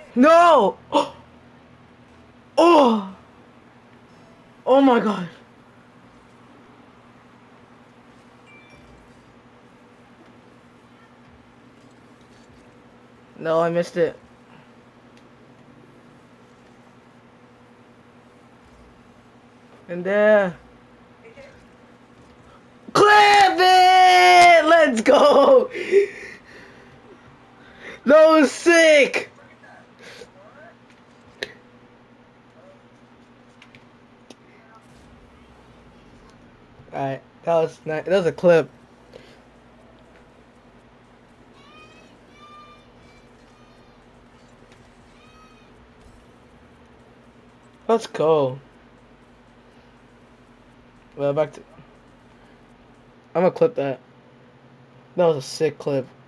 No! Oh! Oh my god. No, I missed it. And there. Clip it! Let's go! That was sick! Alright, that was nice. That was a clip. Let's go. Well, back to. I'm gonna clip that. That was a sick clip.